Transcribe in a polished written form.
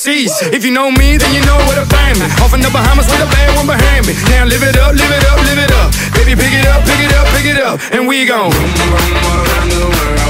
overseas. If you know me, then you know where to find me. Off in the Bahamas with a bad one behind me. Now live it up, live it up, live it up. Baby, pick it up, pick it up, pick it up, and we gon' boom, boom, all around the world.